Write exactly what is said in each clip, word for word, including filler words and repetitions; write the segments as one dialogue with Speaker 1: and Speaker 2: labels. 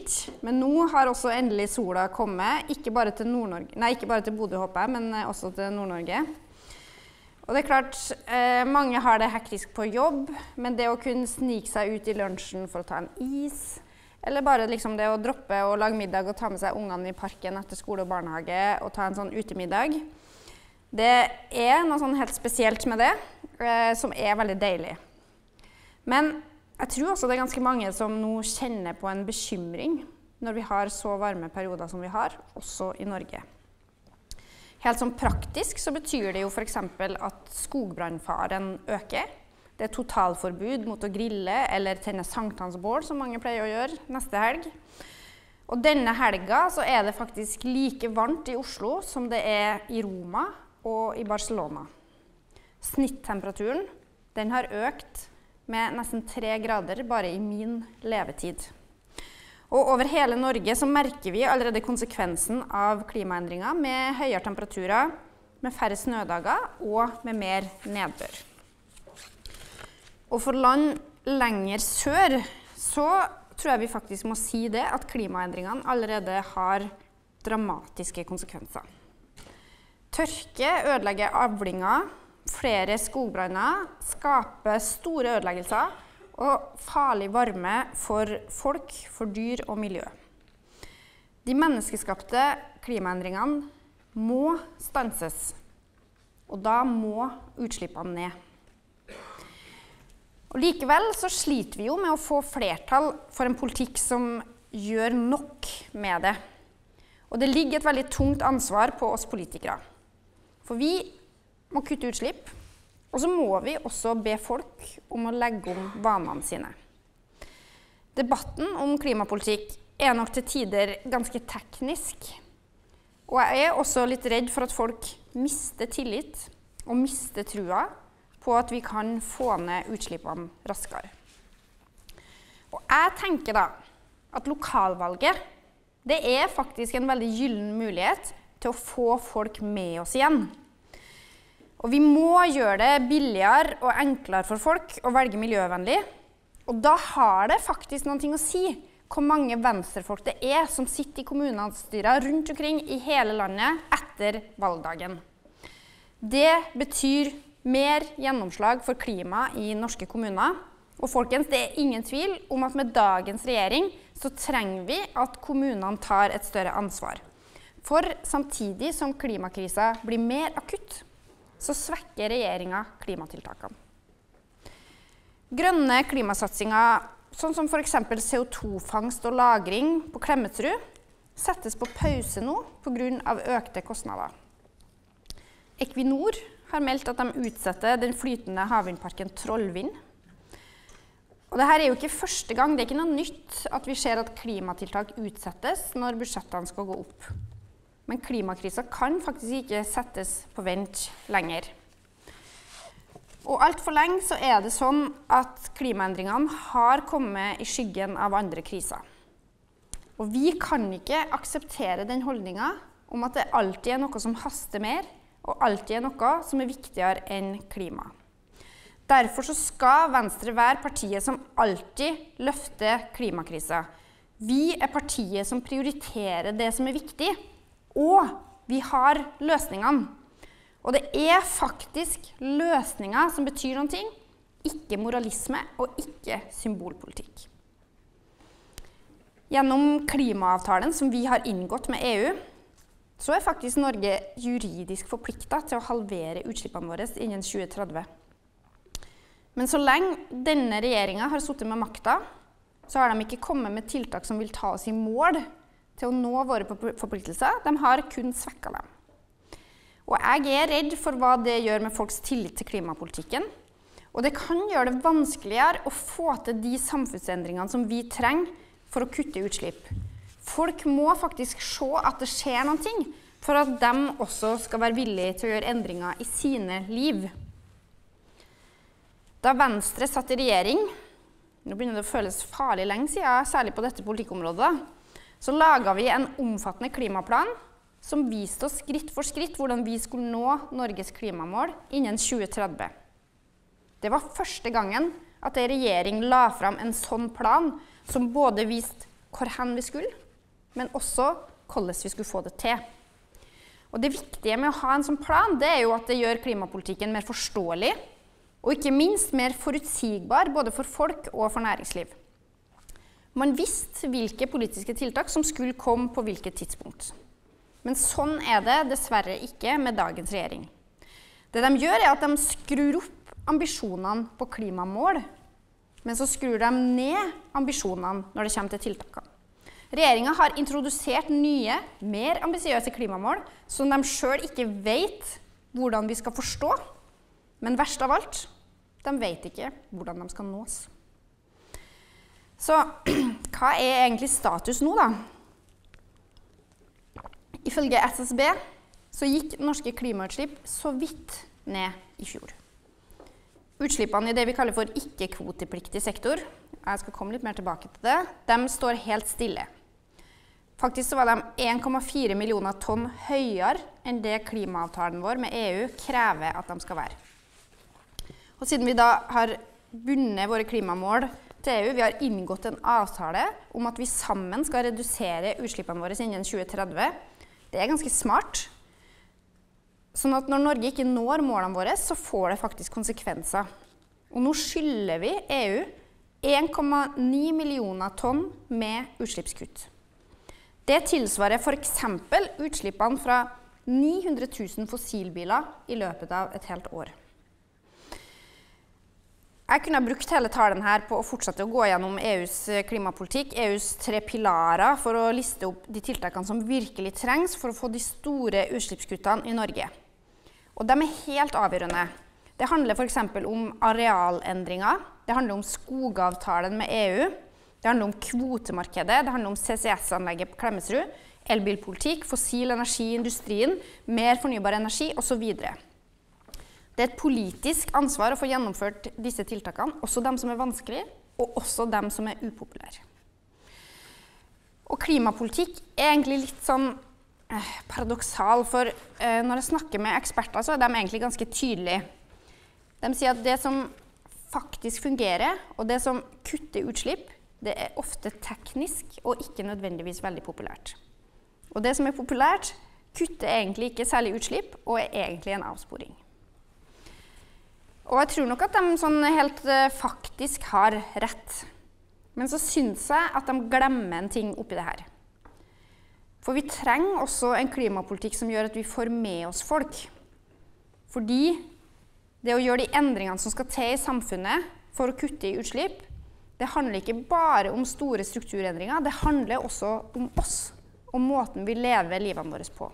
Speaker 1: mildt, men nå har også endelig sola kommet, ikke bare til Nord-Norge, nei, ikke bare til Bodø, håper jeg, men også til Nord-Norge. Og det er klart, eh, mange har det hektisk på jobb, men det å kunne snike seg ut i lunsjen for å ta en is, eller bare liksom det å droppe å lage middag og ta med seg ungene i parken etter skole og barnehage og ta en sånn utemiddag, det er noe sånn helt spesielt med det, eh, som er veldig deilig. Men jeg tror også det er ganske mange som nå kjenner på en bekymring når vi har så varme perioder som vi har, også i Norge. Helt sånn praktisk så betyr det jo for eksempel at skogbrannfaren øker. Det er totalforbud mot å grille eller tenne sankthansbål, som mange pleier å gjøre neste helg. Og denne helga så er det faktisk like varmt i Oslo som det er i Roma og i Barcelona. Snittemperaturen, den har økt med nesten tre grader bare i min levetid. Og over hele Norge så merker vi allerede konsekvensen av klimaendringer med høyere temperaturer, med færre snødager og med mer nedbør. Og for land lenger sør så tror jeg vi faktisk må si det at klimaendringene allerede har dramatiske konsekvenser. Tørke ødelegger avlinger, flere skogbranner skaper store ødeleggelser og farlig varme for folk, for dyr og miljø. De menneskeskapte klimaendringene må stanses, og da må utslippene ned. Og likevel så sliter vi jo med å få flertall for en politikk som gjør nok med det. Og det ligger et veldig tungt ansvar på oss politikere. For vi må kutte utslipp, og så må vi også be folk om å legge om vanene sine. Debatten om klimapolitikk er nok til tider ganske teknisk, og jeg er også litt redd for at folk mister tillit og mister trua på at vi kan få ned utslippene raskere. Og jeg tenker da at lokalvalget, det er faktisk en veldig gyllen mulighet til å få folk med oss igjen. Og vi må gjøre det billigere og enklere for folk å velge miljøvennlig, og da har det faktisk noe å si hvor mange venstrefolk det er som sitter i kommunestyrer rundt omkring i hele landet etter valgdagen. Det betyr mer gjennomslag for klima i norske kommuner, og folkens, det er ingen tvil om at med dagens regjering så trenger vi at kommunene tar et større ansvar. For samtidig som klimakrisen blir mer akutt, så svekker regjeringen klimatiltakene. Grønne klimasatsinger, sånn som for eksempel C O to fangst og lagring på Klemetsrud, settes på pause nå på grunn av økte kostnader. Equinor har meldt at de utsetter den flytende havvindparken Trollvind. Og dette er jo ikke første gang, det er ikke noe nytt at vi ser at klimatiltak utsettes når budsjettene skal gå opp. Men klimakrisen kan faktisk ikke settes på vent lenger. Og alt for lenge så er det sånn at klimaendringene har kommet i skyggen av andre kriser. Og vi kan ikke akseptere den holdningen om at det alltid er noe som haster mer, og alltid er noe som er viktigere enn klima. Derfor så skal Venstre være partiet som alltid løfter klimakrisen. Vi er partiet som prioriterer det som er viktig, og vi har løsningene. Og det er faktisk løsninger som betyr noen ting, ikke moralisme og ikke symbolpolitikk. Gjennom klimaavtalen som vi har inngått med E U, så er faktisk Norge juridisk forpliktet til å halvere utslippene våre innen tjue tretti. Men så lenge denne regjeringen har sittet med makta, så har de ikke kommet med tiltak som vil ta oss i mål til å nå våre forpliktelser. De har kun svekket dem. Og jeg er redd for hva det gjør med folks tillit til klimapolitikken. Og det kan gjøre det vanskeligere å få til de samfunnsendringene som vi trenger for å kutte utslipp. Folk må faktisk se at det skjer noen ting, for at de også skal være villige til å gjøre endringer i sine liv. Da Venstre satt i regjering, nå begynner det å føles farlig lenge siden, særlig på dette politikkområdet, så laget vi en omfattende klimaplan som viste oss skritt for skritt hvordan vi skulle nå Norges klimamål innen tjue tretti. Det var første gangen at en regjering la fram en sånn plan som både viste hvor hen vi skulle, men også hvordan vi skulle få det til. Og det viktige med å ha en sånn plan, det er jo at det gjør klimapolitikken mer forståelig, og ikke minst mer forutsigbar både for folk og for næringsliv. Man visste hvilke politiske tiltak som skulle komme på hvilket tidspunkt. Men sånn er det dessverre ikke med dagens regjering. Det de gjør er at de skrur opp ambisjonene på klimamål, men så skrur de ned ambisjonene når det kommer til tiltakene. Regjeringen har introdusert nye, mer ambisiøse klimamål, som de selv ikke vet hvordan vi skal forstå, men verst av alt, de vet ikke hvordan de skal nås. Så hva er egentlig status nå da? Ifølge S S B så gikk norske klimautslipp så vidt ned i fjor. Utslippene i det vi kaller for ikke-kvotepliktig sektor, jeg skal komme litt mer tilbake til det, de står helt stille. Faktisk så var de en komma fire millioner tonn høyere enn det klimaavtalen vår med E U krever at de skal være. Og siden vi da har bundet våre klimamål til E U, vi har inngått en avtale om at vi sammen skal redusere utslippene våre innen tjue tretti. Det er ganske smart. Sånn at når Norge ikke når målene våre, så får det faktisk konsekvenser. Og nå skylder vi E U en komma ni millioner tonn med utslippskutt. Det tilsvarer for eksempel utslippene fra ni hundre tusen fossilbiler i løpet av et helt år. Jeg kunne ha brukt hele talen her på å fortsette å gå gjennom E U's klimapolitikk, E U's tre pilarer for å liste opp de tiltakene som virkelig trengs for å få de store utslippskuttene i Norge. Og de er helt avgjørende. Det handler for eksempel om arealendringer, det handler om skogavtalen med E U, det handler om kvotemarkedet, det handler om C C S-anlegget på Klemetsrud, elbilpolitikk, fossil energi i industrien, mer fornybar energi og så videre. Det er et politisk ansvar å få gjennomført disse tiltakene, også de som er vanskelige, og også de som er upopulære. Og klimapolitikk er egentlig litt sånn eh, paradoksal, for eh, når jeg snakker med eksperter, så er de egentlig ganske tydelige. De sier at det som faktisk fungerer, og det som kutter utslipp, det er ofte teknisk og ikke nødvendigvis veldig populært. Og det som er populært, kutter egentlig ikke særlig utslipp, og er egentlig en avsporing. Og jeg tror nok at de sånn helt uh, faktisk har rett. Men så synes jeg at de glemmer en ting oppi det her. For vi trenger også en klimapolitikk som gjør at vi får med oss folk. Fordi det å gjøre de endringene som skal til i samfunnet for å kutte i utslipp, det handler ikke bare om store strukturendringer, det handler også om oss, om måten vi lever livene våre på.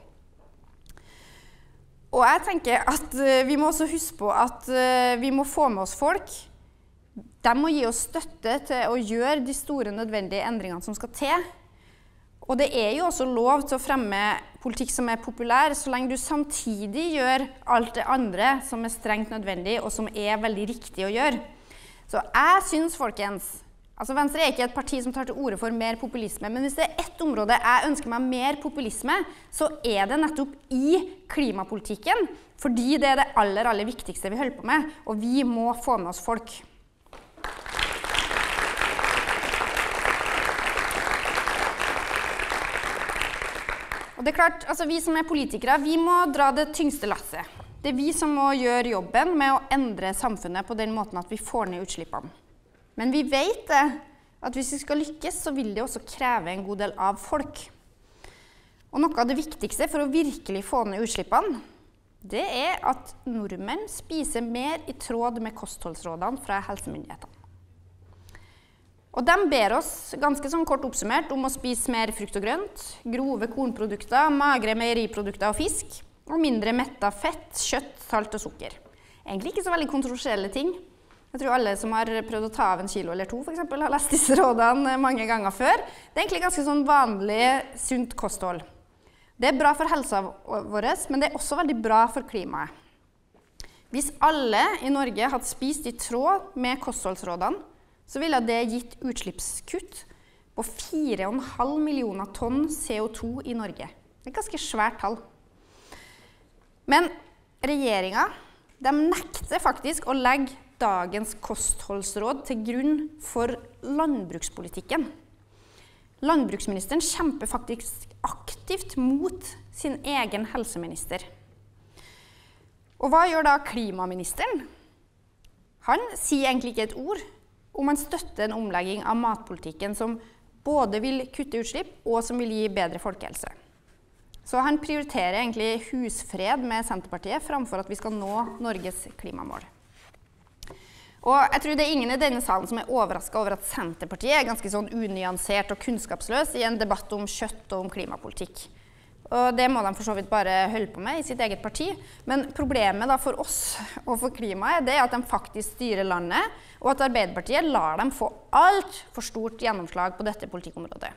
Speaker 1: Og jeg tenker at vi må også huske på at vi må få med oss folk. De må gi oss støtte til å gjøre de store nødvendige endringene som skal til. Og det er jo også lov til å fremme politikk som er populær, så lenge du samtidig gjør alt det andre som er strengt nødvendig, og som er veldig riktig å gjøre. Så jeg synes, folkens, altså Venstre er ikke et parti som tar til orde for mer populisme, men hvis det er ett område jeg ønsker meg mer populisme, så er det nettopp i klimapolitikken, fordi det er det aller, aller viktigste vi holder på med, og vi må få med oss folk. Og det er klart, altså vi som er politikere, vi må dra det tyngste lasset. Det er vi som må gjøre jobben med å endre samfunnet på den måten at vi får ned utslippene. Men vi vet det, at hvis vi skal lykkes, så vil det også kreve en god del av folk. Og noe av det viktigste for å virkelig få ned utslippene, det er at nordmenn spiser mer i tråd med kostholdsrådene fra helsemyndighetene. Og de ber oss, ganske sånn kort oppsummert, om å spise mer frukt og grønt, grove kornprodukter, magre meieriprodukter og fisk, og mindre mettet fett, kjøtt, salt og sukker. Egentlig ikke så veldig kontroversielle ting. Jeg tror alle som har prøvd å ta av en kilo eller to, for eksempel, har lest disse rådene mange ganger før. Det er egentlig ganske sånn vanlig, sunt kosthold. Det er bra for helsa vår, men det er også veldig bra for klimaet. Hvis alle i Norge hadde spist i tråd med kostholdsrådene, så ville det gitt utslippskutt på fire komma fem millioner tonn C O to i Norge. Det er et ganske svært tall. Men regjeringen, de nekter faktisk å legge dagens kostholdsråd til grunn for landbrukspolitikken. landbruksministeren kjemper faktisk aktivt mot sin egen helseminister. Og hva gjør da klimaministeren? Han sier egentlig ikke et ord om han støtter en omlegging av matpolitikken som både vil kutte utslipp og som vil gi bedre folkehelse. Så han prioriterer egentlig husfred med Senterpartiet framfor at vi skal nå Norges klimamål. Og jeg tror det er ingen i denne salen som er overrasket over at Senterpartiet er ganske sånn unyansert og kunnskapsløs i en debatt om kjøtt og om klimapolitikk. Og det må de for så vidt bare holde på med i sitt eget parti. Men problemet da for oss og for klimaet det er at de faktisk styrer landet, og at Arbeiderpartiet lar dem få alt for stort gjennomslag på dette politikkområdet.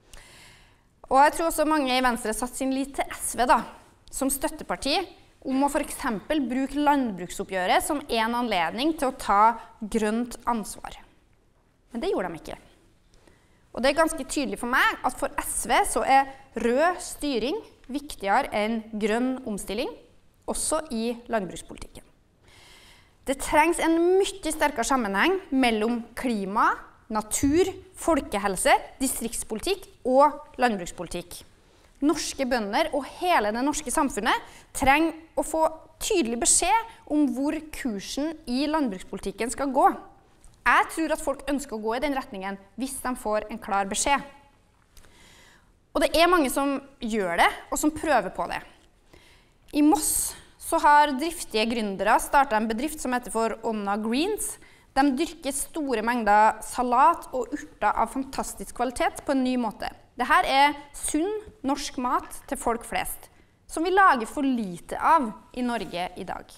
Speaker 1: Og jeg tror også mange i Venstre satt sin lit til S V da, som støtteparti, om å for eksempel bruke landbruksoppgjøret som en anledning til å ta grønt ansvar. Men det gjorde de ikke. Og det er ganske tydelig for meg at for S V så er rød styring viktigere enn grønn omstilling, også i landbrukspolitikken. Det trengs en mye sterkere sammenheng mellom klima, natur, folkehelse, distriktspolitikk og landbrukspolitikk. Norske bønder og hele det norske samfunnet trenger å få tydelig beskjed om hvor kursen i landbrukspolitikken skal gå. Jeg tror at folk ønsker å gå i den retningen hvis de får en klar beskjed. Og det er mange som gjør det, og som prøver på det. I Moss så har driftige gründere startet en bedrift som heter for Onna Greens. De dyrker store mengder salat og urter av fantastisk kvalitet på en ny måte. Dette er sunn norsk mat til folk flest, som vi lager for lite av i Norge i dag.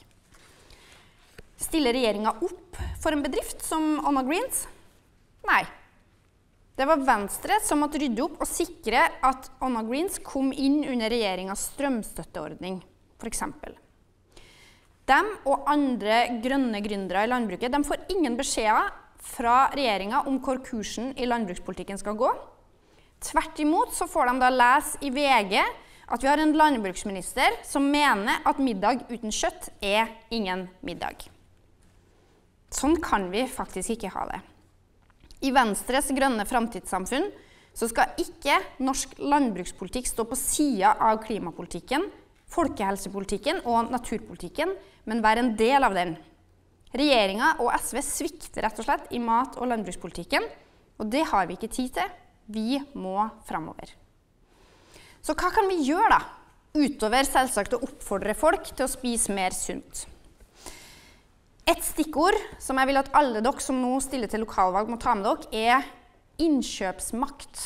Speaker 1: Stiller regjeringen opp for en bedrift som Onna Greens? Nei. Det var Venstre som måtte rydde opp og sikre at Onna Greens kom inn under regjeringens strømstøtteordning, for eksempel. De og andre grønne gründere i landbruket, de får ingen beskjeder fra regjeringen om hvor kursen i landbrukspolitikken skal gå. Tvert imot så får de da lese i V G at vi har en landbruksminister som mener at middag uten kjøtt er ingen middag. Sånn kan vi faktisk ikke ha det. I Venstres grønne framtidssamfunn så skal ikke norsk landbrukspolitikk stå på siden av klimapolitikken, folkehelsepolitikken og naturpolitikken, men være en del av den. Regjeringen og S V svikter rett og slett i mat- og landbrukspolitikken, og det har vi ikke tid til. Vi må fremover. Så hva kan vi gjøre da? Utover selvsagt å oppfordre folk til å spise mer sunt. Et stikkord som jeg vil at alle dere som nå stiller til lokalvalg må ta med dere, er innkjøpsmakt.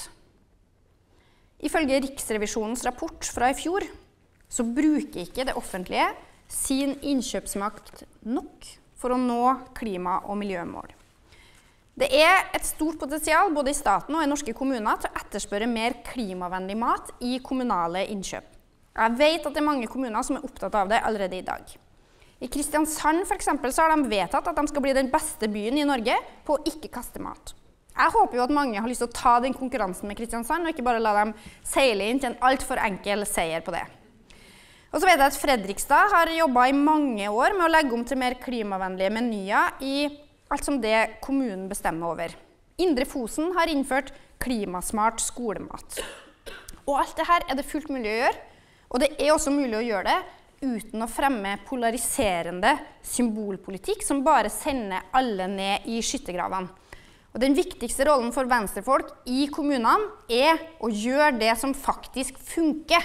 Speaker 1: Ifølge Riksrevisjonens rapport fra i fjor, så bruker ikke det offentlige sin innkjøpsmakt nok for å nå klima- og miljømål. Det er et stort potensial både i staten og i norske kommuner til å etterspørre mer klimavennlig mat i kommunale innkjøp. Jeg vet at det er mange kommuner som er opptatt av det allerede i dag. I Kristiansand for eksempel så har de vedtatt at de skal bli den beste byen i Norge på å ikke kaste mat. Jeg håper jo at mange har lyst til å ta den konkurransen med Kristiansand og ikke bare la dem seile inn til en alt for enkel seier på det. Og så vet jeg at Fredrikstad har jobbet i mange år med å legge om til mer klimavennlige menyer i alt som det kommunen bestemmer over. Indre Fosen har innført klimasmart skolemat. Og alt det her er det fullt mulig å gjøre, og det er også mulig å gjøre det uten å fremme polariserende symbolpolitikk som bare sender alle ned i skyttergravene. Og den viktigste rollen for venstrefolk i kommunene er å gjøre det som faktisk funker.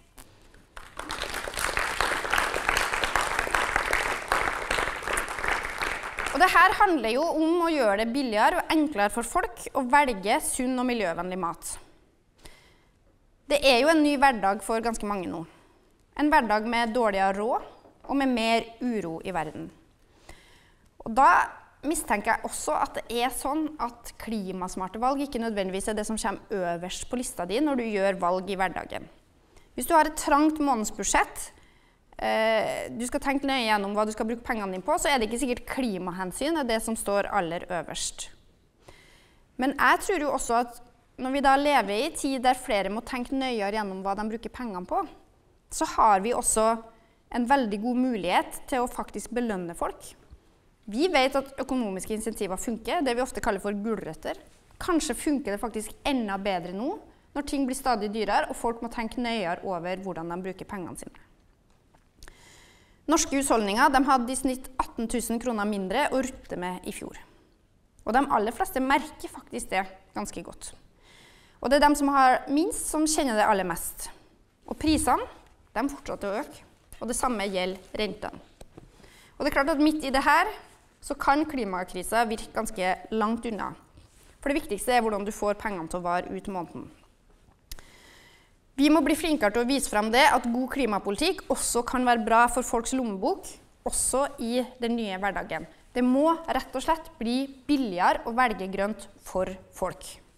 Speaker 1: Og det her handler jo om å gjøre det billigere og enklere for folk å velge sunn og miljøvennlig mat. Det er jo en ny hverdag for ganske mange nå. En hverdag med dårligere råd og med mer uro i verden. Og da mistenker jeg også at det er sånn at klimasmarte valg ikke nødvendigvis er det som kommer øverst på lista di når du gjør valg i hverdagen. Hvis du har et trangt månedsbudsjett, du skal tenke nøye gjennom hva du skal bruke pengene dine på, så er det ikke sikkert klimahensyn er det som står aller øverst. Men jeg tror jo også at når vi da lever i tid der flere må tenke nøyere gjennom hva de bruker pengene på, så har vi også en veldig god mulighet til å faktisk belønne folk. Vi vet at økonomiske insentiver funker, det vi ofte kaller for gulrøtter. kanskje funker det faktisk enda bedre nå, når ting blir stadig dyrere, og folk må tenke nøyere over hvordan de bruker pengene sine. Norske husholdninger de hadde i snitt atten tusen kroner mindre å rutte med i fjor. Og de aller fleste merker faktisk det ganske godt. Og det er de som har minst som kjenner det aller mest. Og prisene, de fortsetter å øke, og det samme gjelder rentene. Og det er klart at midt i det her, så kan klimakrisen virke ganske langt unna. For det viktigste er hvordan du får pengene til å vare ut måneden. Vi må bli flinkere til å vise frem det at god klimapolitikk også kan være bra for folks lommebok, også i den nye hverdagen. Det må rett og slett bli billigere å velge grønt for folk.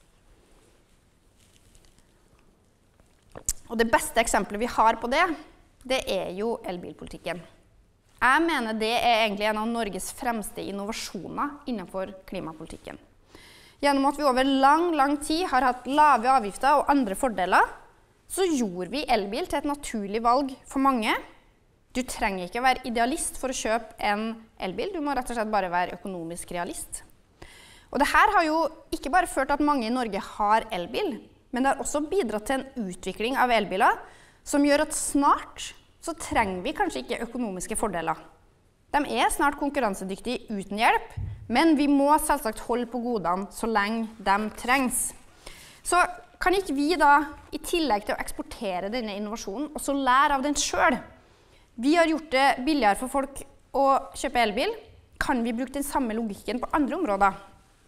Speaker 1: Og det beste eksempelet vi har på det, det er jo elbilpolitikken. Jeg mener det er egentlig en av Norges fremste innovasjoner innenfor klimapolitikken. Gjennom at vi over lang, lang tid har hatt lave avgifter og andre fordeler, så gjorde vi elbil til et naturlig valg for mange. Du trenger ikke være idealist for å kjøpe en elbil, du må rett og slett bare være økonomisk realist. Og dette har jo ikke bare ført til at mange i Norge har elbil, men det har også bidratt til en utvikling av elbiler som gjør at snart så trenger vi kanskje ikke økonomiske fordeler. De er snart konkurransedyktige uten hjelp, men vi må selvsagt holde på godene så lenge de trengs. Så kan ikke vi da, i tillegg til å eksportere denne innovasjonen, også lære av den selv? Vi har gjort det billigere for folk å kjøpe elbil. Kan vi bruke den samme logikken på andre områder?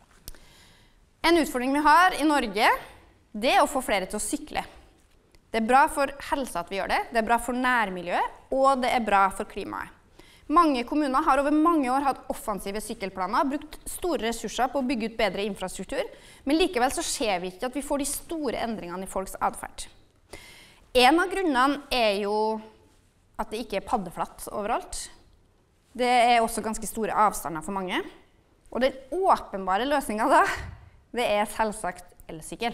Speaker 1: En utfordring vi har i Norge, det er å få flere til å sykle. Det er bra for helsa at vi gjør det, det er bra for nærmiljøet, og det er bra for klimaet. Mange kommuner har over mange år hatt offensive sykkelplaner, brukt store ressurser på å bygge ut bedre infrastruktur, men likevel så ser vi ikke at vi får de store endringene i folks adferd. En av grunnene er jo at det ikke er paddeflatt overalt. Det er også ganske store avstander for mange. Og den åpenbare løsningen da, det er selvsagt elsykkel.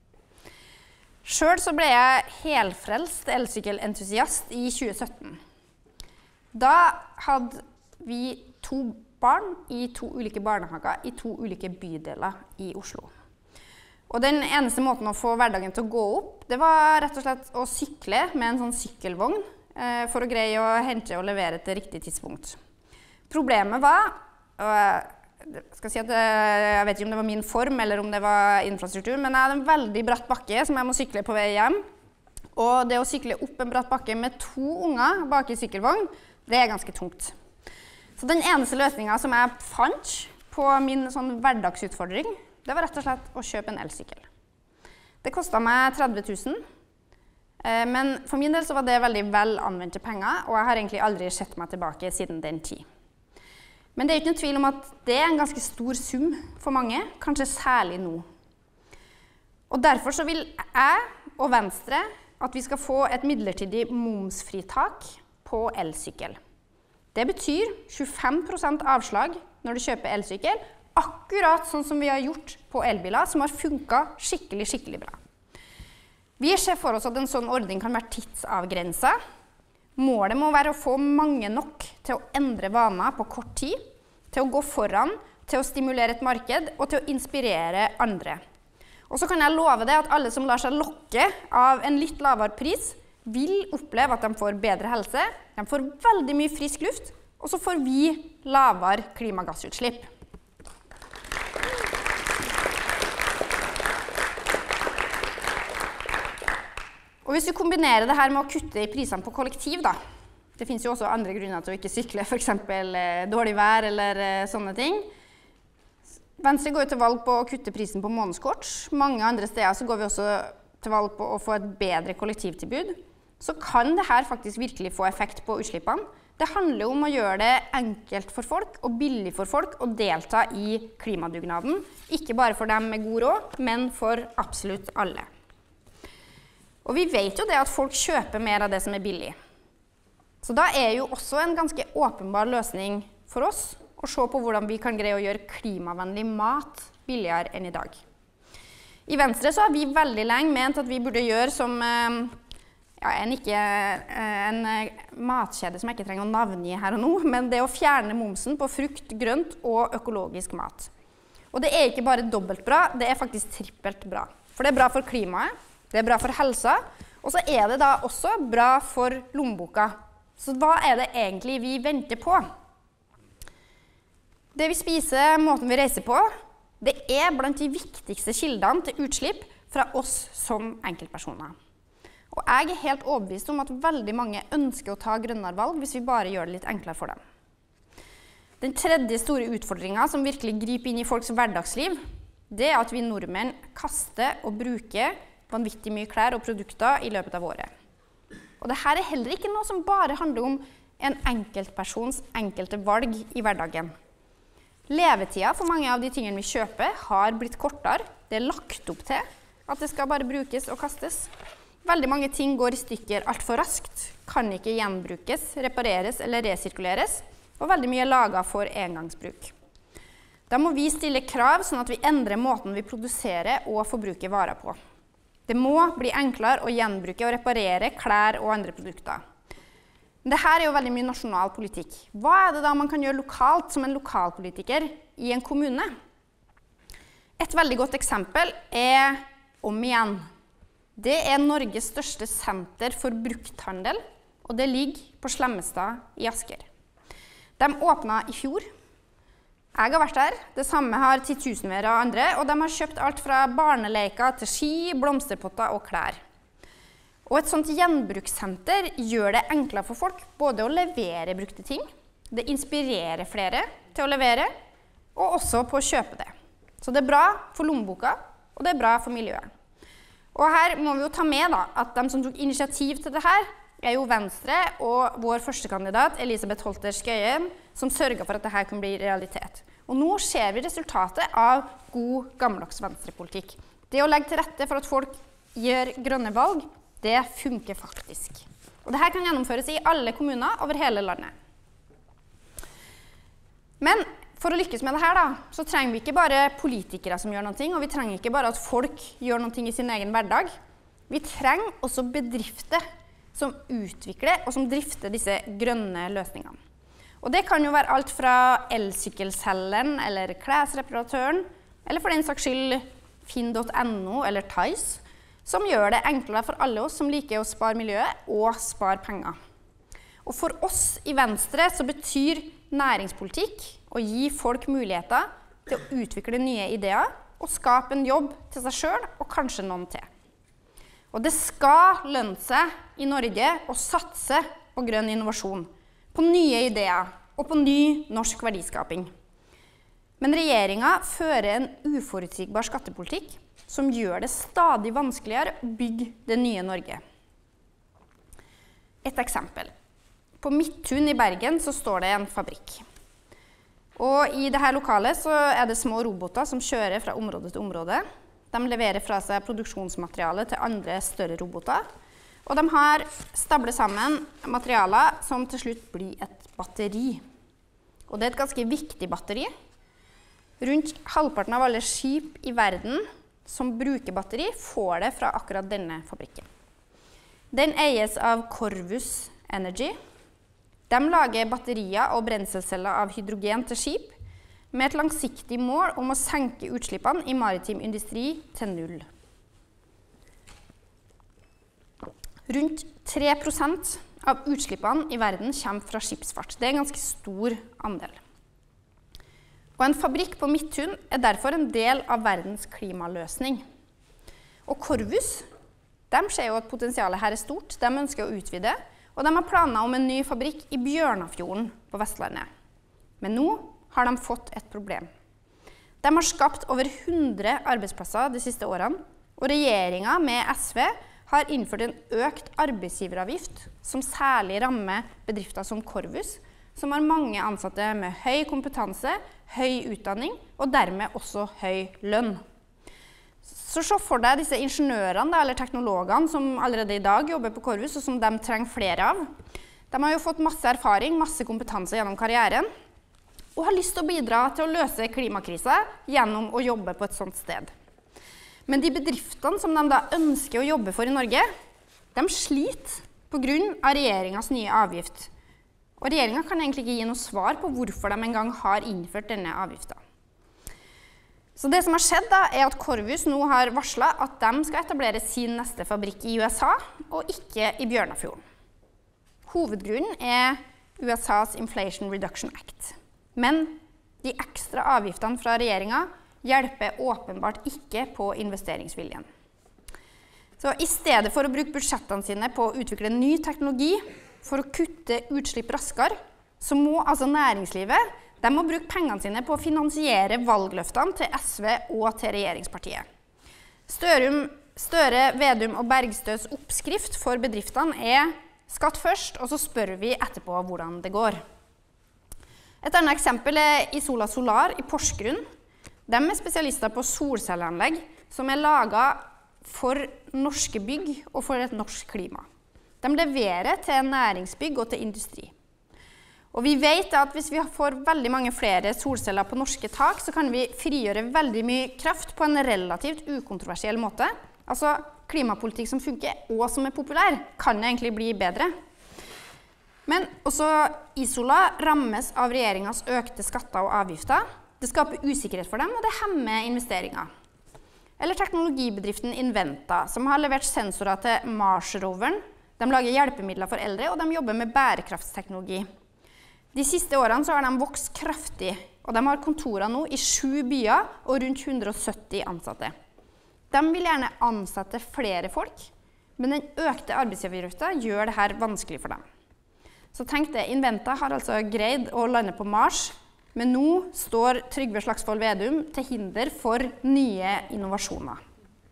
Speaker 1: Selv så ble jeg helfrelst elsykkelentusiast i tjue sytten. Da hadde vi to barn i to ulike barnehager i to ulike bydeler i Oslo. Og den eneste måten å få hverdagen til å gå opp, det var rett og slett å sykle med en sånn sykkelvogn eh, for å greie å hente og levere til riktig tidspunkt. Problemet var, og jeg skal si at jeg vet ikke om det var min form eller om det var infrastruktur, men jeg hadde en veldig bratt bakke som jeg må sykle på vei hjem. Og det å sykle opp en bratt bakke med to unger bak i sykkelvogn, det er ganske tungt. Så den eneste løsningen som jeg fant på min sånn hverdagsutfordring, det var rett og slett å kjøpe en elsykkel. Det kostet meg tretti tusen, men for min del så var det veldig vel anvendte penger, og jeg har egentlig aldri sett meg tilbake siden den tid. Men det er ikke noen tvil om at det er en ganske stor sum for mange, kanskje særlig nå. Og derfor så vil jeg og Venstre at vi skal få et midlertidig momsfritak på elsykkel. Det betyr tjuefem prosent avslag når du kjøper elsykkel, akkurat sånn som vi har gjort på elbiler, som har funket skikkelig, skikkelig bra. Vi ser for oss at en sånn ordning kan være tidsavgrenset. Målet må være å få mange nok til å endre vaner på kort tid, til å gå foran, til å stimulere et marked og til å inspirere andre. Og så kan jeg love det at alle som lar seg lokke av en litt lavere pris, vil oppleve at de får bedre helse, de får veldig mye frisk luft, og så får vi lavere klimagassutslipp. Og hvis vi kombinerer det her med å kutte i prisene på kollektiv, da. Det finnes jo også andre grunner til å ikke sykle, for eksempel dårlig vær eller sånne ting. Venstre går til valg på å kutte prisen på månedskort. Mange andre steder så går vi også til valg på å få et bedre kollektivtilbud. Så kan det her faktisk virkelig få effekt på utslippene. Det handler om å gjøre det enkelt for folk og billig for folk å delta i klimadugnaden. Ikke bare for dem med god råd, men for absolutt alle. Og vi vet jo det at folk kjøper mer av det som er billig. Så da er jo også en ganske åpenbar løsning for oss å se på hvordan vi kan greie å gjøre klimavennlig mat billigere enn i dag. I Venstre så har vi veldig lenge ment at vi burde gjøre som ja, en, ikke, en matkjede som jeg ikke trenger å navngi her og nå, men det å fjerne momsen på frukt, grønt og økologisk mat. Og det er ikke bare dobbelt bra, det er faktisk trippelt bra. For det er bra for klimaet, det er bra for helsa, og så er det da også bra for lommeboka. Så hva er det egentlig vi venter på? Det vi spiser, måten vi reiser på, det er blant de viktigste kildene til utslipp fra oss som enkeltpersoner. Og jeg er helt overbevist om at veldig mange ønsker å ta grønnere valg hvis vi bare gjør det litt enklere for dem. Den tredje store utfordringen som virkelig griper inn i folks hverdagsliv, det er at vi nordmenn kaster og bruker vanvittig mye klær og produkter i løpet av året. Og dette er heller ikke noe som bare handler om en enkeltpersons enkelte valg i hverdagen. Levetiden for mange av de tingene vi kjøper har blitt kortere. Det er lagt opp til at det skal bare brukes og kastes. Veldig mange ting går i stykker alt for raskt, kan ikke gjenbrukes, repareres eller resirkuleres, og veldig mye er laget for engangsbruk. Da må vi stille krav sånn at vi endrer måten vi produserer og forbruker varer på. Det må bli enklere å gjenbruke og reparere klær og andre produkter. Men dette er jo veldig mye nasjonal politikk. Hva er det da man kan gjøre lokalt som en lokalpolitiker i en kommune? Et veldig godt eksempel er Om igjen. Det er Norges største senter for brukthandel, og det ligger på Slemmestad i Asker. De åpnet i fjor. Jeg har vært der. Det samme har titusenvis av andre, og de har kjøpt alt fra barneleker til ski, blomsterpotter og klær. Og et sånt gjenbrukssenter gjør det enklere for folk både å levere brukte ting, det inspirerer flere til å levere, og også på å kjøpe det. Så det er bra for lommeboka, og det er bra for miljøet. Og her må vi jo ta med da, at de som tok initiativ til det her, er jo Venstre og vår førstekandidat Elisabeth Holter Skøyen, som sørget for at dette kunne bli realitet. Og nå ser vi resultatet av god, gammeldags venstrepolitikk. Det å legge til rette for at folk gjør grønne valg, det funker faktisk. Og dette kan gjennomføres i alle kommuner over hele landet. Men for å lykkes med dette, da, så trenger vi ikke bare politikere som gjør noe, og vi trenger ikke bare at folk gjør noe i sin egen hverdag. Vi trenger også bedrifter som utvikler og som drifter disse grønne løsningene. Og det kan jo være alt fra elsykkelselgeren eller klesreparatøren, eller for den saks skyld finn punktum no eller Tice, som gjør det enklere for alle oss som liker å spare miljøet og spare penger. Og for oss i Venstre så betyr næringspolitikk å gi folk muligheter til å utvikle nye ideer og skape en jobb til seg selv og kanskje noen til. Og det skal lønne seg i Norge å satse på grønn innovasjon, på nye ideer og på ny norsk verdiskaping. Men regjeringen fører en uforutsigbar skattepolitikk som gjør det stadig vanskeligere å bygge det nye Norge. Et eksempel. På Midthun i Bergen så står det en fabrikk. Og i dette lokalet så er det små roboter som kjører fra område til område. De leverer fra seg produksjonsmateriale til andre større roboter. Og de har stablet sammen materialer som til slutt blir et batteri. Og det er et ganske viktig batteri. Rundt halvparten av alle skip i verden som bruker batteri, får det fra akkurat denne fabrikken. Den eies av Corvus Energy. De lager batterier og brenselceller av hydrogen til skip, med et langsiktig mål om å senke utslippene i maritim industri til null. Rundt tre prosent av utslippene i verden kommer fra skipsfart. Det er en ganske stor andel. Og en fabrikk på Midthun er derfor en del av verdens klimaløsning. Og Corvus, de ser jo at potensialet her er stort, de ønsker å utvide, og de har planer om en ny fabrikk i Bjørnafjorden på Vestlandet. Men nå har de fått et problem. De har skapt over hundre arbeidsplasser de siste årene, og regjeringen med S V har innført en økt arbeidsgiveravgift som særlig rammer bedrifter som Corvus, som har mange ansatte med høy kompetanse, høy utdanning og dermed også høy lønn. Så se for deg disse ingeniørene eller teknologene som allerede i dag jobber på Corvus, og som de trenger flere av. De har jo fått masse erfaring, masse kompetanse gjennom karrieren, og har lyst til å bidra til å løse klimakrisen gjennom å jobbe på et sånt sted. Men de bedriftene som de da ønsker å jobbe for i Norge, de sliter på grunn av regjeringens nye avgift. Og regjeringen kan egentlig ikke gi noe svar på hvorfor de en gang har innført denne avgiften. Så det som har skjedd da, er at Corvus nå har varslet at de skal etablere sin neste fabrikk i U S A, og ikke i Bjørnafjorden. Hovedgrunnen er U S A's Inflation Reduction Act. Men de ekstra avgiftene fra regjeringen hjelper åpenbart ikke på investeringsviljen. Så i stedet for å bruke budsjettene sine på å utvikle ny teknologi for å kutte utslipp raskere, så må altså næringslivet de må bruke pengene sine på å finansiere valgløftene til S V og til regjeringspartiet. Størum, Støre, Vedum og Bergstøs oppskrift for bedriftene er skatt først, og så spør vi etterpå hvordan det går. Et annet eksempel er Isola Solar i Porsgrunn. De er spesialister på solcelleanlegg som er laget for norske bygg og for et norsk klima. De leverer til næringsbygg og til industri. Og vi vet at hvis vi får veldig mange flere solceller på norske tak, så kan vi frigjøre veldig mye kraft på en relativt ukontroversiell måte. Altså klimapolitikk som funker og som er populær, kan egentlig bli bedre. Men også Isola rammes av regjeringens økte skatter og avgifter. Det skaper usikkerhet for dem, og det hemmer investeringer. Eller teknologibedriften Inventa, som har levert sensorer til Mars-roveren. De lager hjelpemidler for eldre, og de jobber med bærekraftsteknologi. De siste årene så har de vokst kraftig, og de har kontorer nå i sju byer og rundt hundre og sytti ansatte. De vil gjerne ansette flere folk, men den økte arbeidsgiveravgiften gjør det her vanskelig for dem. Så tenk det, Inventa har altså greid å lande på Mars, men nå står Trygve Slagsvold Vedum til hinder for nye innovasjoner.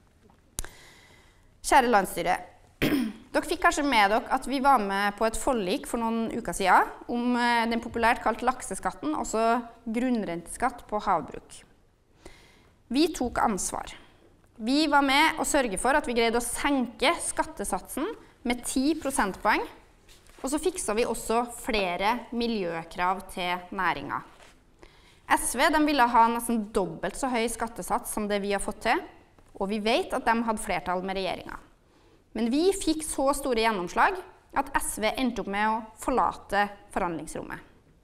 Speaker 1: Kjære landsstyre, dere fikk kanskje med dere at vi var med på et forlik for noen uker siden om den populært kalt lakseskatten, også grunnrenteskatt på havbruk. Vi tok ansvar. Vi var med å sørge for at vi greide å senke skattesatsen med ti prosentpoeng, og så fikset vi også flere miljøkrav til næringen. S V de ville ha nesten dobbelt så høy skattesats som det vi har fått til, og vi vet at de hadde flertall med regjeringen. Men vi fikk så store gjennomslag at S V endte opp med å forlate forhandlingsrommet.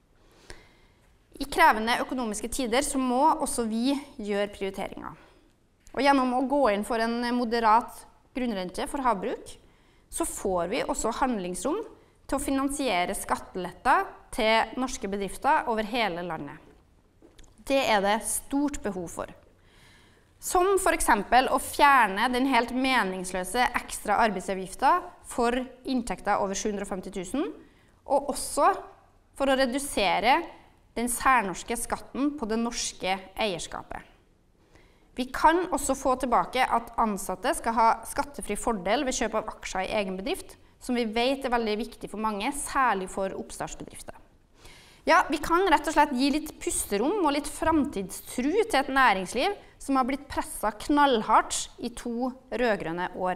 Speaker 1: I krevende økonomiske tider så må også vi gjøre prioriteringer. Og gjennom å gå inn for en moderat grunnrente for havbruk, så får vi også handlingsrom til å finansiere skatteletter til norske bedrifter over hele landet. Det er det stort behov for. Som for eksempel å fjerne den helt meningsløse ekstra arbeidsavgiften for inntekter over sju hundre og femti tusen, og også for å redusere den særnorske skatten på det norske eierskapet. Vi kan også få tilbake at ansatte skal ha skattefri fordel ved kjøp av aksjer i egen bedrift, som vi vet er veldig viktig for mange, særlig for oppstartsbedrifter. Ja, vi kan rett og slett gi litt pusterom og litt framtidstro til et næringsliv som har blitt presset knallhardt i to rødgrønne år.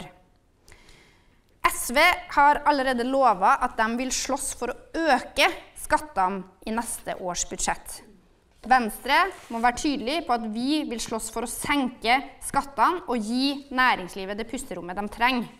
Speaker 1: S V har allerede lovet at de vil slåss for å øke skattene i neste års budsjett. Venstre må være tydelig på at vi vil slåss for å senke skattene og gi næringslivet det pusterommet de trenger.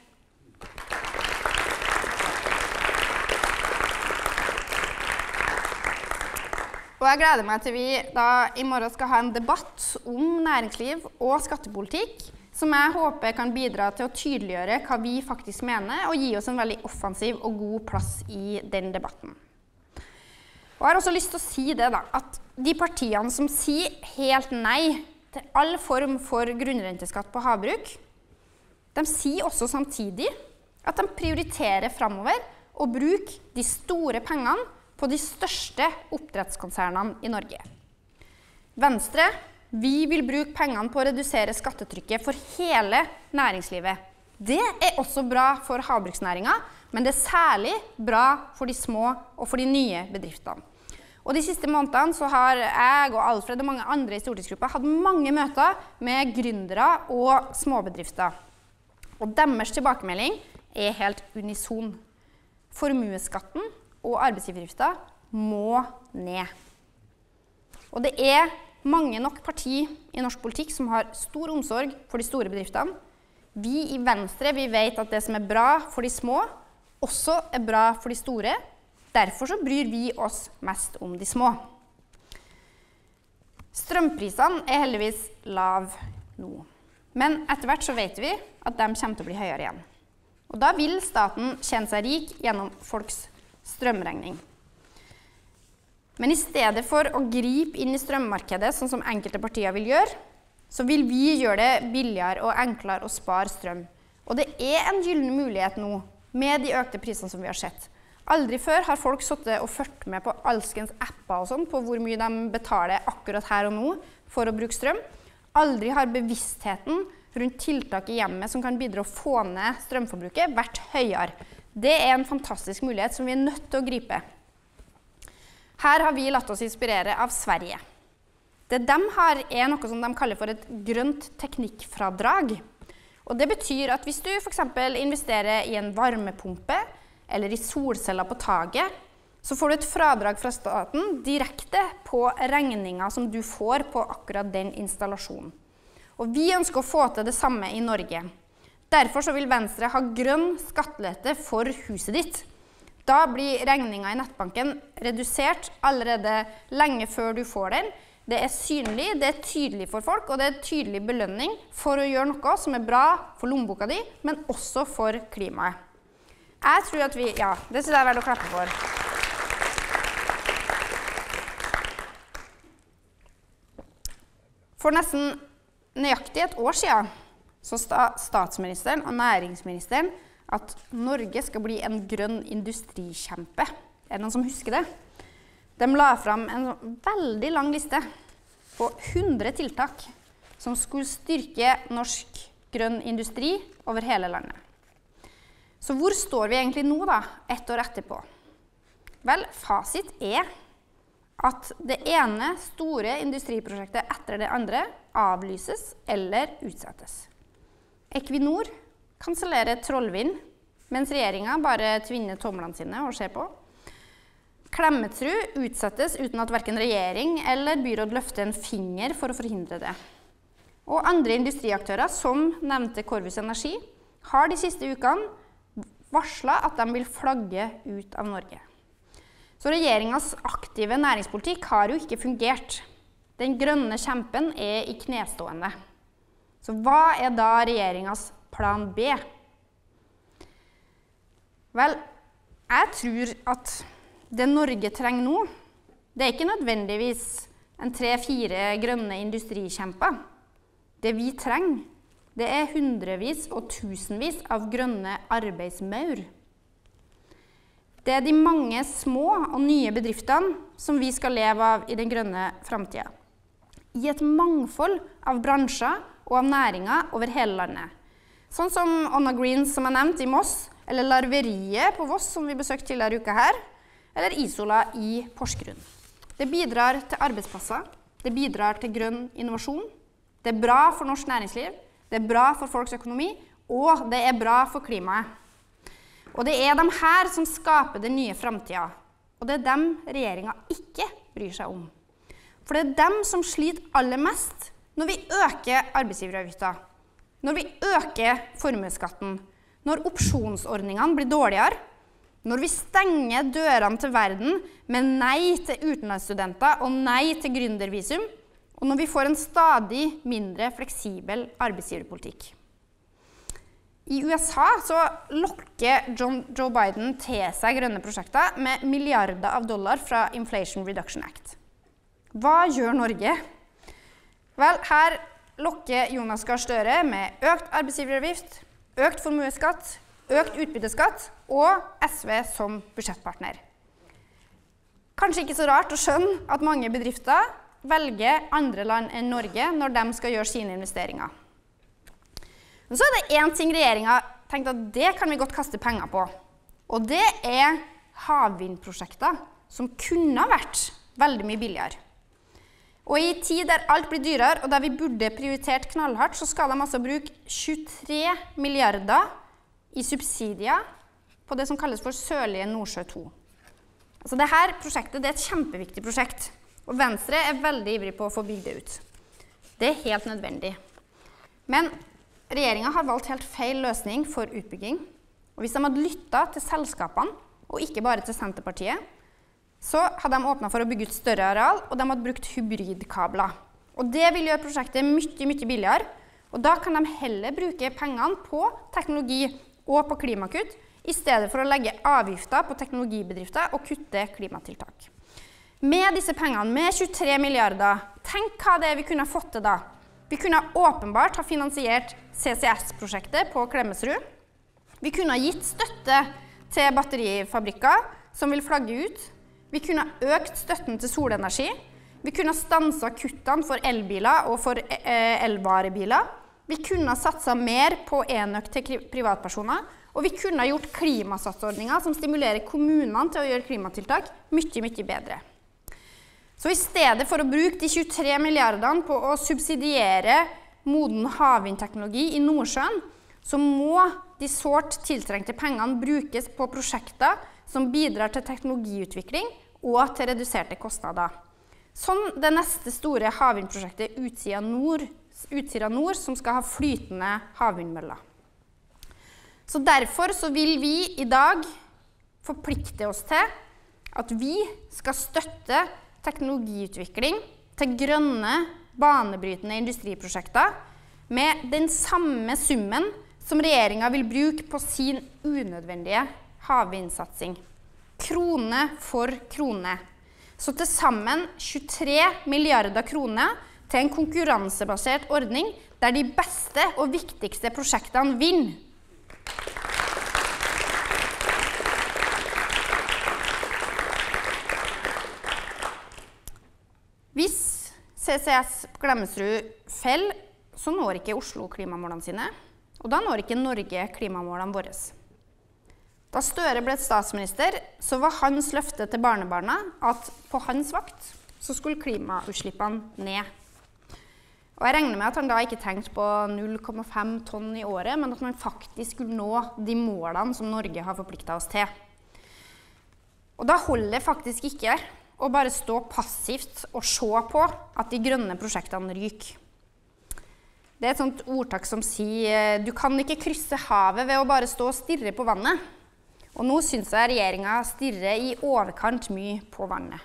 Speaker 1: Og jeg gleder meg til vi da i morgen skal ha en debatt om næringsliv og skattepolitikk, som jeg håper kan bidra til å tydeliggjøre hva vi faktisk mener, og gi oss en veldig offensiv og god plass i den debatten. Og jeg har også lyst til å si det da, at de partiene som sier helt nei til all form for grunnrenteskatt på havbruk, de sier også samtidig at de prioriterer fremover å bruke de store pengene på de største oppdrettskonsernene i Norge. Venstre, vi vil bruke pengene på å redusere skattetrykket for hele næringslivet. Det er også bra for havbruksnæringen, men det er særlig bra for de små og for de nye bedriftene. Og de siste månedene så har jeg og Alfred og mange andre i stortingsgruppa hatt mange møter med gründere og småbedrifter. Og deres tilbakemelding er helt unison. Formueskatten og arbeidsgiveravgiften må ned. Og det er mange nok parti i norsk politikk som har stor omsorg for de store bedriftene. Vi i Venstre vi vet at det som er bra for de små, også er bra for de store. Derfor så bryr vi oss mest om de små. Strømprisene er heldigvis lav nå. Men etter hvert så vet vi at de kommer til å bli høyere igjen. Og da vil staten tjene seg rik gjennom folks strømregning. Men i stedet for å gripe inn i strømmarkedet, sånn som enkelte partier vil gjøre, så vil vi gjøre det billigere og enklere å spare strøm. Og det er en gyllen mulighet nå, med de økte prisene som vi har sett. Aldri før har folk sittet og ført med på alskens apper og sånn, på hvor mye de betaler akkurat her og nå for å bruke strøm. Aldri har bevisstheten rundt tiltak i hjemmet som kan bidra å få ned strømforbruket, vært høyere. Det er en fantastisk mulighet som vi er nødt til å gripe. Her har vi latt oss inspirere av Sverige. Det de har er noe som de kaller for et grønt teknikkfradrag. Og det betyr at hvis du for eksempel investerer i en varmepumpe eller i solceller på taget, så får du et fradrag fra staten direkte på regningen som du får på akkurat den installasjonen. Og vi ønsker å få til det samme i Norge. Derfor så vil Venstre ha grønn skattelette for huset ditt. Da blir regningen i nettbanken redusert allerede lenge før du får den. Det er synlig, det er tydelig for folk, og det er tydelig belønning for å gjøre noe som er bra for lommeboka di, men også for klimaet. Jeg tror at vi, ja, det synes jeg er verdt å klappe for. For nesten nøyaktig et år siden, så sa statsministeren og næringsministeren at Norge skal bli en grønn industrikjempe. Er det noen som husker det? De la fram en veldig lang liste på hundre tiltak som skulle styrke norsk grønn industri over hele landet. Så hvor står vi egentlig nå da, ett år etterpå? Vel, fasit er at det ene store industriprosjektet etter det andre avlyses eller utsettes. Equinor kansellerer Trollvind, mens regjeringen bare tvinner tomlene sine og ser på. Klemetsrud utsettes uten at hverken regjering eller byråd løfter en finger for å forhindre det. Og andre industriaktører, som nevnte Corvus Energi, har de siste ukene varslet at de vil flagge ut av Norge. Så regjeringens aktive næringspolitikk har jo ikke fungert. Den grønne kjempen er i knestående. Så hva er da regjeringens plan B? Vel, jeg tror at det Norge trenger nå, det er ikke nødvendigvis en tre-fire grønne industrikjemper. Det vi trenger, det er hundrevis og tusenvis av grønne arbeidsmaur. Det er de mange små og nye bedriftene som vi skal leve av i den grønne fremtiden. I et mangfold av bransjer og av næringer over hele landet. Sånn som Onna Greens, som jeg nevnte i Moss, eller Larveriet på Voss, som vi besøkte tidligere uka her, eller Isola i Porsgrunn. Det bidrar til arbeidsplasser, det bidrar til grønn innovasjon, det er bra for norsk næringsliv, det er bra for folks økonomi, og det er bra for klimaet. Og det er de her som skaper den nye fremtiden, og det er dem regjeringen ikke bryr seg om. For det er dem som sliter aller mest når vi øker arbeidsgiveravgiften, når vi øker formuesskatten, når opsjonsordningene blir dårligere, når vi stenger dørene til verden med nei til utenlandsstudenter og nei til gründervisum, og når vi får en stadig mindre fleksibel arbeidsgiverpolitikk. I U S A så lokker John, Joe Biden til seg grønne prosjekter med milliarder av dollar fra Inflation Reduction Act. Hva gjør Norge? Vel, her lokker Jonas Gahr Støre med økt arbeidsgiveravgift, økt formuesskatt, økt utbytteskatt og S V som budsjettpartner. Kanskje ikke så rart å skjønne at mange bedrifter velger andre land enn Norge når de skal gjøre sine investeringer. Men så er det en ting regjeringen tenkte at det kan vi godt kaste penger på, og det er havvindprosjekter som kunne ha vært veldig mye billigere. Og i tid der alt blir dyrere, og der vi burde prioritert knallhardt, så skal de altså bruke tjuetre milliarder i subsidier på det som kalles for Sørlige Nordsjø to. Altså dette prosjektet det er et kjempeviktig prosjekt, og Venstre er veldig ivrig på å få bygd det ut. Det er helt nødvendig. Men regjeringen har valgt helt feil løsning for utbygging, og hvis de hadde lyttet til selskapene, og ikke bare til Senterpartiet, så hadde de åpnet for å bygge ut større areal, og de hadde brukt hybridkabler. Og det vil gjøre prosjektet mye, mye billigere, og da kan de heller bruke pengene på teknologi og på klimakutt, i stedet for å legge avgifter på teknologibedrifter og kutte klimatiltak. Med disse pengene, med tjuetre milliarder, tenk hva det er vi kunne ha fått til da. Vi kunne åpenbart ha finansiert C C S-prosjektet på Klemetsrud. Vi kunne ha gitt støtte til batterifabrikker som vil flagge ut. Vi kunne ha økt støtten til solenergi. Vi kunne ha stanset kuttene for elbiler og for elvarebiler. Vi kunne ha satset mer på enøk til privatpersoner. Og vi kunne ha gjort klimasatsordninger som stimulerer kommunene til å gjøre klimatiltak mye, mye bedre. Så i stedet for å bruke de tjuetre milliardene på å subsidiere moden havvindteknologi i Nordsjøen, så må de sårt tiltrengte pengene brukes på prosjekter som bidrar til teknologiutvikling og til reduserte kostnader. Som det neste store havvindprosjektet Utsira Nord, Utsira Nord som skal ha flytende havvindmøller. Så derfor så vil vi i dag forplikte oss til at vi skal støtte teknologiutvikling til grønne, banebrytende industriprosjekter med den samme summen som regjeringen vil bruke på sin unødvendige havvindsatsing. Krone for krone. Så til sammen tjuetre milliarder kroner til en konkurransebasert ordning der de beste og viktigste prosjektene vinner. Hvis C C S på Klemetsrud faller, så når ikke Oslo klimamålene sine, og da når ikke Norge klimamålene våre. Da Støre ble statsminister, så var hans løfte til barnebarna at på hans vakt så skulle klimautslippene ned. Og jeg regner med at han da ikke tenkte på null komma fem tonn i året, men at man faktisk skulle nå de målene som Norge har forpliktet oss til. Og da holder det faktisk ikke å bare stå passivt og se på at de grønne prosjektene ryker. Det er et sånt ordtak som sier du kan ikke krysse havet ved å bare stå og stirre på vannet. Og nå synes jeg regjeringen stirrer i overkant mye på vannet.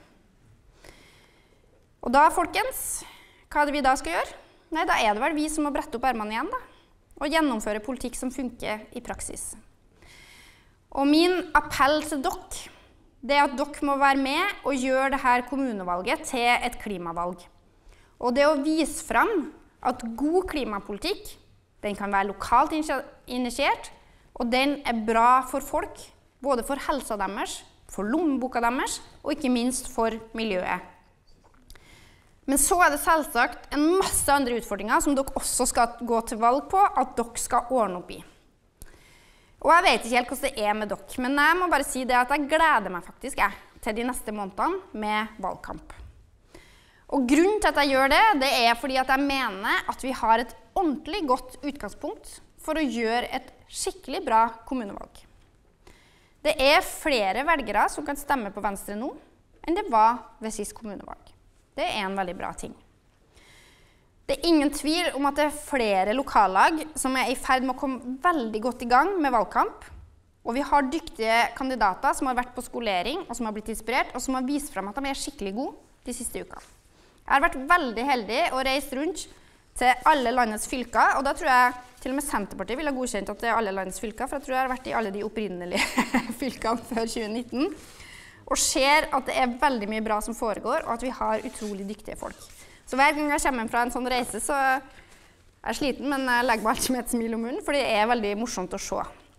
Speaker 1: Og da, folkens, hva er det vi da skal gjøre? Nei, da er det vel vi som må brette opp ermene igjen da, og gjennomføre politikk som funker i praksis. Og min appell til dere, det er at dere må være med og gjøre dette kommunevalget til et klimavalg. Og det å vise frem at god klimapolitikk, den kan være lokalt initiert, og den er bra for folk, både for helsa deres, for lommeboka deres, og ikke minst for miljøet. Men så er det selvsagt en masse andre utfordringer som dere også skal gå til valg på, at dere skal ordne opp i. Og jeg vet ikke helt hvordan det er med dere, men jeg må bare si det at jeg gleder meg faktisk jeg, til de neste månedene med valgkamp. Og grunnen til at jeg gjør det, det er fordi at jeg mener at vi har et ordentlig godt utgangspunkt for å gjøre et skikkelig bra kommunevalg. Det er flere velgere som kan stemme på Venstre nå, enn det var ved sist kommunevalg. Det er en veldig bra ting. Det er ingen tvil om at det er flere lokallag som er i ferd med å komme veldig godt i gang med valgkamp, og vi har dyktige kandidater som har vært på skolering, og som har blitt inspirert, og som har vist frem at de er skikkelig gode de siste ukene. Jeg har vært veldig heldig og reist rundt til alle landets fylker, og da tror jeg til og med Senterpartiet ville ha godkjent at det er alle landets fylker, for jeg tror jeg har vært i alle de opprinnelige fylkene før tjue nitten, og ser at det er veldig mye bra som foregår, og at vi har utrolig dyktige folk. Så hver gang jeg kommer fra en sånn reise, så er jeg sliten, men jeg legger meg alltid med et smil om munnen, for det er veldig morsomt å se.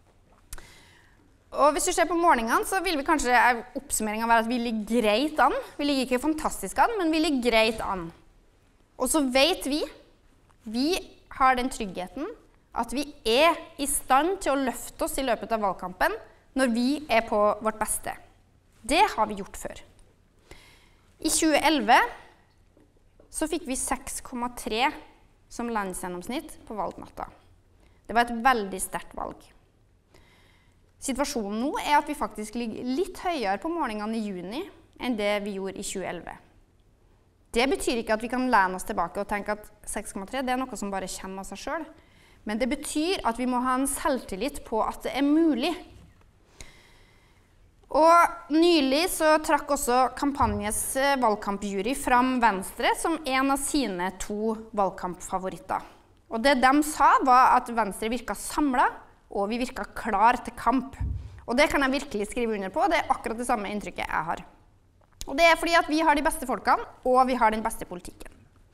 Speaker 1: Og hvis du ser på målingene, så vil vi kanskje oppsummeringen være at vi ligger greit an. Vi ligger ikke fantastisk an, men vi ligger greit an. Og så vet vi, vi har den tryggheten at vi er i stand til å løfte oss i løpet av valgkampen når vi er på vårt beste. Det har vi gjort før. I tjue elleve så fikk vi seks komma tre som landsgjennomsnitt på valgnatta. Det var et veldig sterkt valg. Situasjonen nå er at vi faktisk ligger litt høyere på målingene i juni enn det vi gjorde i tjue elleve. Det betyr ikke at vi kan lene oss tilbake og tenke at seks komma tre det er noe som bare kommer av seg selv. Men det betyr at vi må ha en selvtillit på at det er mulig. Og nylig så trakk også kampanjes valgkampjury fram Venstre som en av sine to valgkampfavoritter. Og det de sa var at Venstre virket samlet, og vi virket klar til kamp. Og det kan jeg virkelig skrive under på, det er akkurat det samme inntrykket jeg har. Og det er fordi at vi har de beste folkene, og vi har den beste politikken.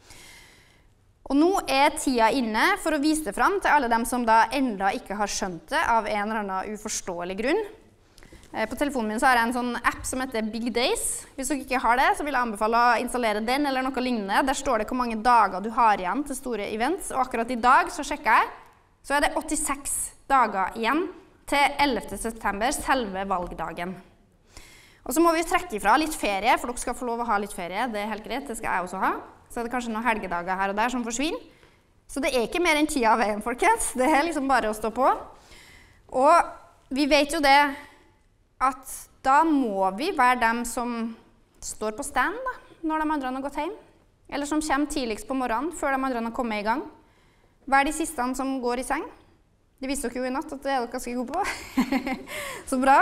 Speaker 1: Og nå er tida inne for å vise det fram til alle dem som da enda ikke har skjønt det av en eller annen uforståelig grunn. På telefonen min så har jeg en sånn app som heter Big Days. Hvis dere ikke har det, så vil jeg anbefale å installere den eller noe lignende. Der står det hvor mange dager du har igjen til store events, og akkurat i dag så sjekket jeg, så er det åttiseks dager igjen til ellevte september, selve valgdagen. Og så må vi trekke ifra litt ferie, for dere skal få lov å ha litt ferie, det er helt greit, det skal jeg også ha. Så er det kanskje noen helgedager her og der som forsvinner. Så det er ikke mer enn tida av veien, folkens. Det er liksom bare å stå på. Og vi vet jo det, at da må vi være dem som står på stand da, når de andre har gått hjem, eller som kommer tidligst på morgenen, før de andre har kommet i gang. Vær de siste som går i seng. Det viste dere jo i natt at det er dere ganske gode på. Så bra.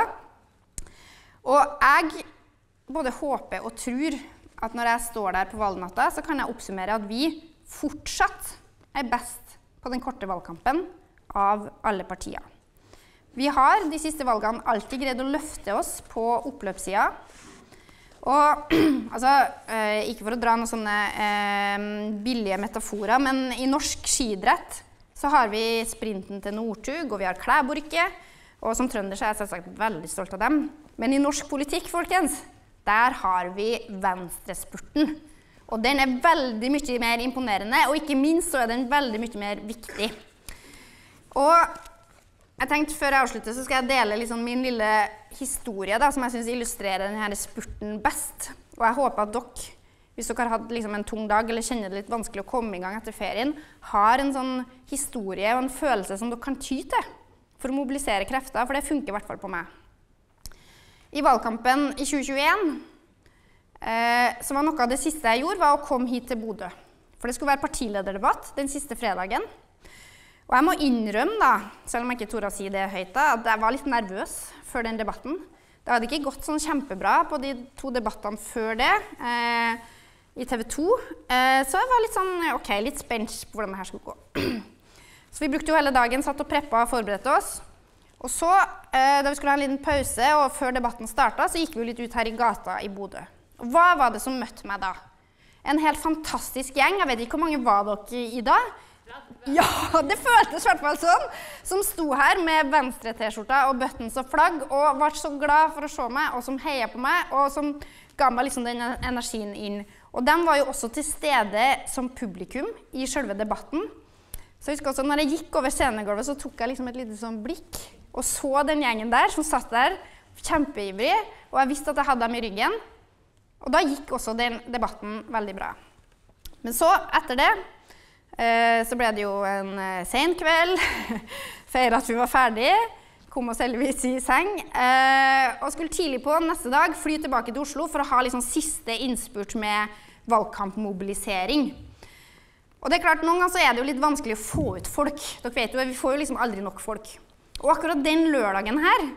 Speaker 1: Og jeg både håper og tror at når jeg står der på valgnatta, så kan jeg oppsummere at vi fortsatt er best på den korte valgkampen av alle partier. Vi har de siste valgene alltid greid å løfte oss på oppløpssida. Og altså, eh, ikke for å dra noen sånne eh, billige metaforer, men i norsk skidrett så har vi sprinten til Northug, og vi har Klæborke, og som trønder så er jeg selvsagt veldig stolt av dem. Men i norsk politikk, folkens, der har vi venstrespurten. Og den er veldig mye mer imponerende, og ikke minst så er den veldig mye mer viktig. Og jeg tenkte før jeg avslutter så skal jeg dele liksom min lille historie da, som jeg synes illustrerer denne spurten best. Og jeg håper at dere, hvis dere har hatt liksom en tung dag eller kjenner det litt vanskelig å komme i gang etter ferien, har en sånn historie og en følelse som dere kan ty til for å mobilisere krefter, for det funker i hvert fall på meg. I valgkampen i tjue tjueen, eh, så var noe av det siste jeg gjorde, var å komme hit til Bodø. For det skulle være partilederdebatt den siste fredagen. Og jeg må innrømme da, selv om jeg ikke torde å si det høyt da, at jeg var litt nervøs før den debatten. Det hadde ikke gått sånn kjempebra på de to debattene før det, eh, i T V to. Eh, så jeg var litt sånn, ok, litt spent på hvordan det her skulle gå. Så vi brukte jo hele dagen, satt og preppet og forberedte oss. Og så, eh, da vi skulle ha en liten pause, og før debatten startet, så gikk vi jo litt ut her i gata i Bodø. Og hva var det som møtte meg da? En helt fantastisk gjeng, jeg vet ikke hvor mange var dere i dag? Ja, det føltes i hvert fall sånn, som sto her med venstre t-skjorta og buttons og flagg, og var så glad for å se meg, og som heiet på meg, og som ga meg liksom den energien inn. Og de var jo også til stede som publikum i selve debatten. Så jeg husker også, når jeg gikk over scenegulvet, så tok jeg liksom et lite sånn blikk, og så den gjengen der, som satt der, kjempeivrig, og jeg visste at jeg hadde dem i ryggen. Og da gikk også den debatten veldig bra. Men så, etter det, så ble det jo en sen kveld, feiret at vi var ferdige, kom oss heldigvis i seng, og skulle tidlig på neste dag fly tilbake til Oslo for å ha liksom siste innspurt med valgkampmobilisering. Og det er klart, noen ganger så er det jo litt vanskelig å få ut folk. Dere vet jo, vi får jo liksom aldri nok folk. Og akkurat den lørdagen her,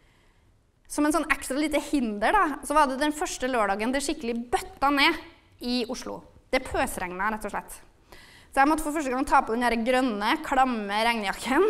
Speaker 1: som en sånn ekstra lite hinder da, så var det den første lørdagen det skikkelig bøtta ned i Oslo. Det pøsregnet rett og slett. Så jeg måtte for første gang ta på den her grønne, klamme regnjakken,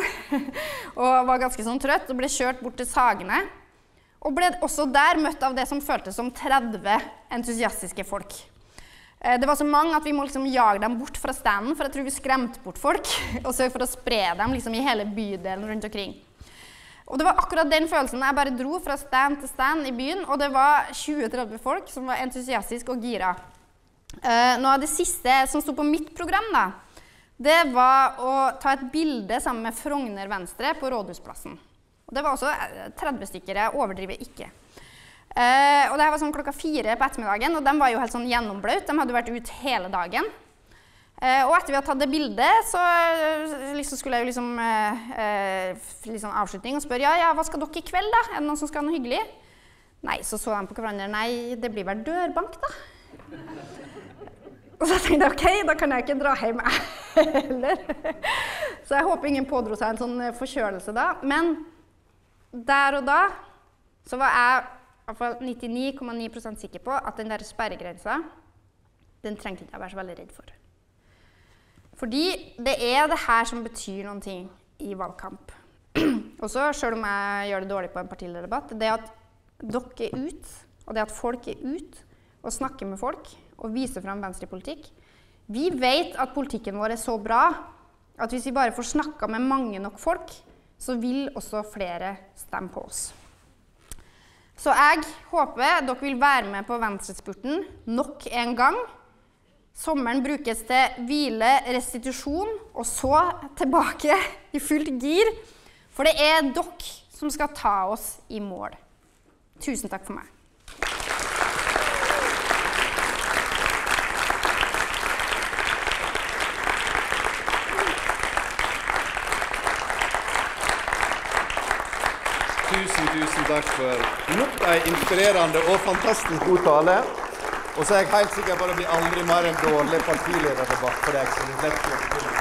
Speaker 1: og var ganske sånn trøtt, og ble kjørt bort til Sagene, og ble også der møtt av det som føltes som tretti entusiastiske folk. Det var så mange at vi må liksom jage dem bort fra standen, for jeg tror vi skremte bort folk, og sørge for å spre dem liksom i hele bydelen rundt omkring. Og det var akkurat den følelsen jeg bare dro fra stand til stand i byen, og det var tjue til tretti folk som var entusiastiske og gira. Uh, noe av det siste som stod på mitt program da, det var å ta et bilde sammen med Frogner Venstre på Rådhusplassen. Og det var også tretti stykker, jeg overdriver ikke. Uh, og det her var sånn klokka fire på ettermiddagen, og de var jo helt sånn gjennombløt, de hadde vært ut hele dagen. Uh, og etter vi hadde tatt det bildet, så liksom skulle jeg jo liksom, uh, uh, liksom avslutning og spørre, ja, ja, hva skal dere i kveld da? Er det noen som skal ha noe hyggelig? Nei, så så de på hverandre, nei, det blir vel dørbank da. Og så tenkte jeg, ok, da kan jeg ikke dra hjem heller. Så jeg håper ingen pådro seg en sånn forkjølelse da. Men der og da, så var jeg i hvert fall nittini komma ni prosent sikker på at den der sperregrensa, den trengte ikke jeg være så veldig redd for. Fordi det er det her som betyr noen ting i valgkamp. Også, selv om jeg gjør det dårlig på en partilederdebatt, det at dere er ut, og det at folk er ut, og snakker med folk, og viser frem venstrepolitikk. Vi vet at politikken vår er så bra, at hvis vi bare får snakket med mange nok folk, så vil også flere stemme på oss. Så jeg håper dere vil være med på venstrespurten nok en gang. Sommeren brukes til hvile, restitusjon, og så tilbake i fullt gir. For det er dere som skal ta oss i mål. Tusen takk for meg.
Speaker 2: Tusen, tusen takk for nok en inspirerende og fantastisk god tale. Og så er jeg helt sikker på at det blir aldri mer en dårlig partilederdebatt for deg, så det er lett å